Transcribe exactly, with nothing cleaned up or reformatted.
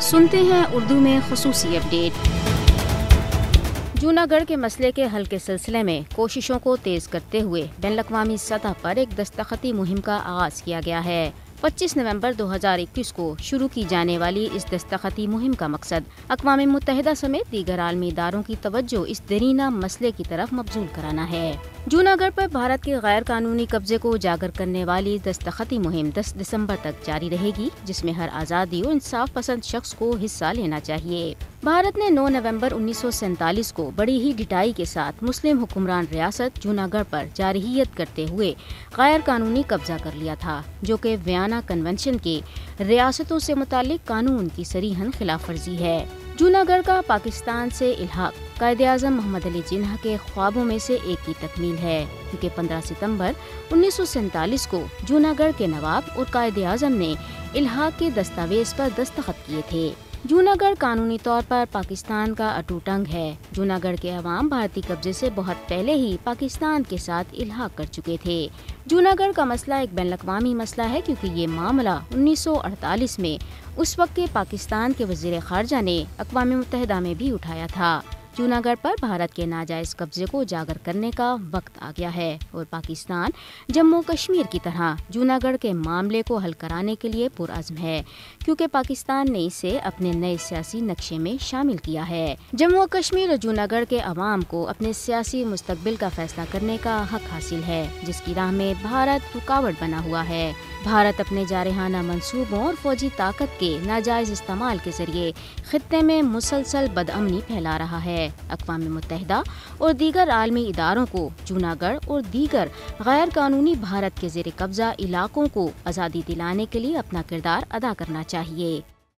سنتے ہیں اردو میں خصوصی اپڈیٹ۔ جوناگڑھ کے مسئلے کے حل کے سلسلے میں کوششوں کو تیز کرتے ہوئے بین الاقوامی سطح پر ایک دستخطی مہم کا آغاز کیا گیا ہے۔ پچیس نومبر دو ہزار اکیس کو شروع کی جانے والی اس دستخطی مہم کا مقصد اقوام متحدہ سمیت دیگر عالمی اداروں کی توجہ اس دیرینہ مسئلے کی طرف مبذول کرانا ہے۔ جوناگڑھ پر بھارت کے غیر قانونی قبضے کو اجاگر کرنے والی دستخطی مہم دس دسمبر تک جاری رہے گی، جس میں ہر آزادی و انصاف پسند شخص کو حصہ لینا چاہیے۔ بھارت نے نو نومبر انیس سو سینتالیس کو بڑی ہی ڈٹائی کے ساتھ مسلم حکمران ریاست جوناگڑھ پر جارحیت کرتے ہوئے غیر قانونی قبضہ کر لیا تھا، جو کہ ویانا کنونشن کے ریاستوں سے متعلق قانون کی صریحاً خلاف ورزی ہے۔ جوناگڑھ کا پاکستان سے الحاق قائد اعظم محمد علی جناح کے خوابوں میں سے ایک کی تکمیل ہے، کیونکہ پندرہ ستمبر انیس سو سینتالیس کو جوناگڑھ کے نواب اور قائد اعظم نے الحاق کے دستاویز پر دستخط کیے تھے۔ جوناگڑھ قانونی طور پر پاکستان کا اٹوٹ انگ ہے۔ جوناگڑھ کے عوام بھارتی قبضے سے بہت پہلے ہی پاکستان کے ساتھ الحاق کر چکے تھے۔ جوناگڑھ کا مسئلہ ایک بین الاقوامی مسئلہ ہے، کیونکہ یہ معاملہ انیس سو اڑتالیس میں اس وقت کے پاکستان کے وزیر خارجہ نے اقوام متحدہ میں بھی اٹھایا تھا۔ جوناگڑھ پر بھارت کے ناجائز قبضے کو اجاگر کرنے کا وقت آ گیا ہے اور پاکستان جموں کشمیر کی طرح جوناگڑھ کے معاملے کو حل کرانے کے لیے پرعزم ہے، کیونکہ پاکستان نے اسے اپنے نئے سیاسی نقشے میں شامل کیا ہے۔ جموں کشمیر اور جوناگڑھ کے عوام کو اپنے سیاسی مستقبل کا فیصلہ کرنے کا حق حاصل ہے، جس کی راہ میں بھارت رکاوٹ بنا ہوا ہے۔ بھارت اپنے جارحانہ منصوبوں اور فوجی طاقت کے ناجائز استعمال کے ذریعے خطے میں مسلسل بدامنی پھیلا رہا ہے۔ اقوام متحدہ اور دیگر عالمی اداروں کو جوناگڑھ اور دیگر غیر قانونی بھارت کے زیر قبضہ علاقوں کو آزادی دلانے کے لیے اپنا کردار ادا کرنا چاہیے۔